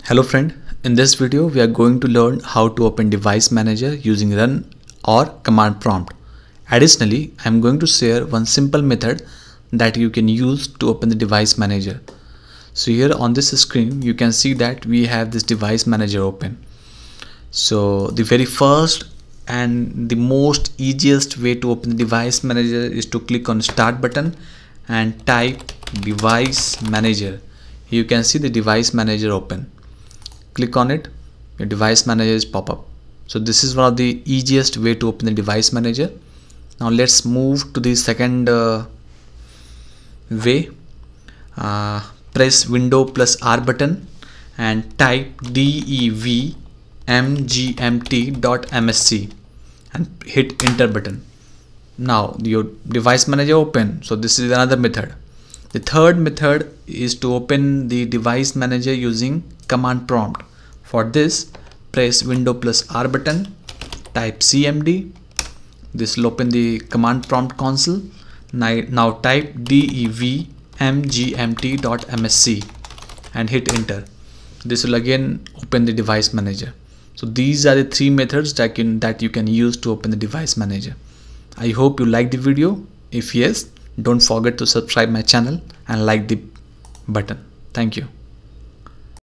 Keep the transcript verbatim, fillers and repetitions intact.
Hello friend, in this video we are going to learn how to open Device Manager using run or command prompt. Additionally, I am going to share one simple method that you can use to open the Device Manager. So here on this screen you can see that we have this Device Manager open. So the very first and the most easiest way to open the Device Manager is to click on Start button and type Device Manager. You can see the Device Manager open. Click on it, your Device Manager is pop up. So this is one of the easiest way to open the Device Manager. Now let's move to the second uh, way. Uh, press Window plus R button and type dev mgmt dot msc and hit enter button. Now your Device Manager open. So this is another method. The third method is to open the Device Manager using command prompt. For this, press Window plus R button, type C M D. This will open the command prompt console. Now, now type dev mgmt dot msc and hit enter. This will again open the Device Manager. So these are the three methods that, can, that you can use to open the Device Manager. I hope you like the video. If yes, don't forget to subscribe my channel and like the button. Thank you.